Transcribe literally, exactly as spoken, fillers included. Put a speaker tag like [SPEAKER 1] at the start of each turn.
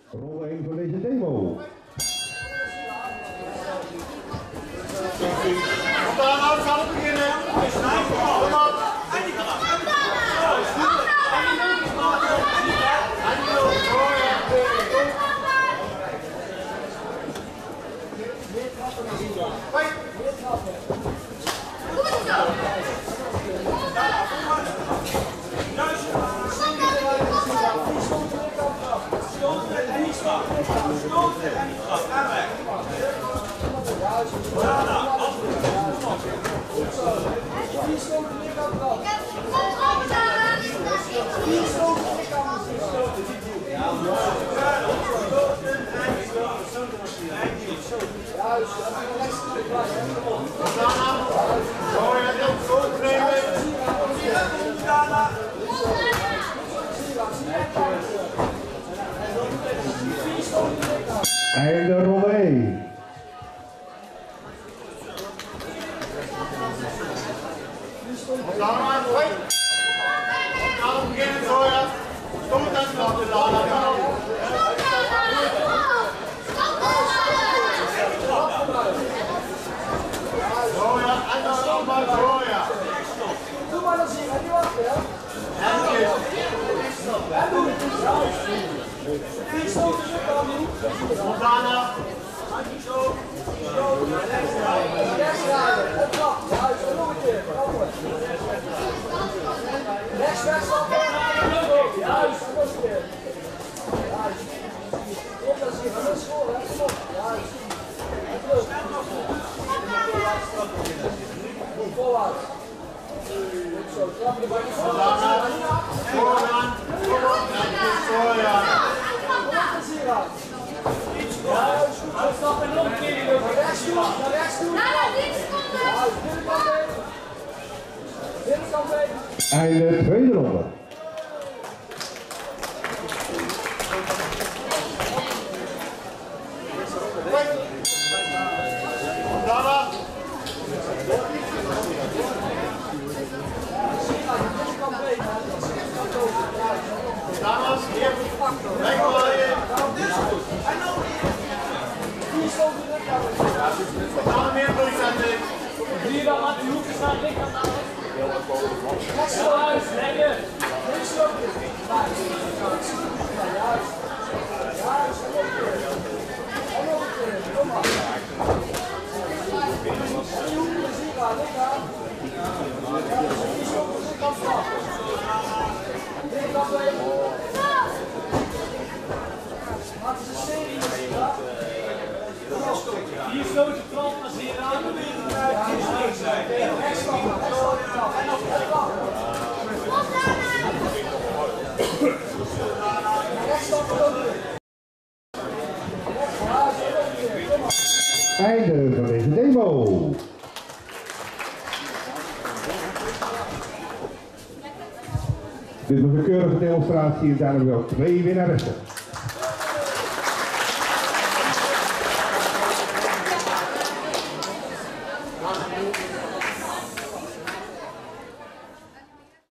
[SPEAKER 1] Ronde één van deze demo.
[SPEAKER 2] Kom aan, nou gaan we beginnen. Kom op.
[SPEAKER 1] Einde ronde één.
[SPEAKER 2] Gaan we beginnen, zo ja. Kom het eens nog te laten. Zo ja, en dan nog maar zo ja.
[SPEAKER 3] Doe maar dan zien, en die wachten hè. En doe het. Vier stoten zit dan nu.
[SPEAKER 2] Montana. Zo.
[SPEAKER 3] Rechts rijden, op trap. Juist, en nog een keer. Rechts, rechts, op. Juist, en nog een keer. Juist. Kom dan zien, dat is school, hè. Kom op. Juist. Goed, voluit. Goed zo, trap erbij.
[SPEAKER 2] Montana. Vooraan. Zo ja.
[SPEAKER 3] Kom op, Sira. Juist, goed, stap en nog een keer. Naar rechts toe, naar rechts toe. Juist, binnenkant mee. Binnenkant mee.
[SPEAKER 1] Einde tweede ronde.
[SPEAKER 2] Montana. Dames, hier. Wegwaaien. Gaan we meer terugzetten.
[SPEAKER 3] Hier dan laat die hoekjes naar links aan de Juist, leggen. Links lopen. Juist. Juist, en nog een keer. En nog een keer, kom maar. En die hoekjes hier aan, links aan. Juist, en die stoppen zich aan vast. Links mee. Maak eens een serie met Zira. Hier stoot je trap naar Zira. Vier stoot zijn. Rechts stappen, rechts stappen. En nog rechts stappen. Rechts stappen ook weer.
[SPEAKER 1] Einde van deze demo. Dit was een keurige demonstratie en daarom wel twee winnaressen.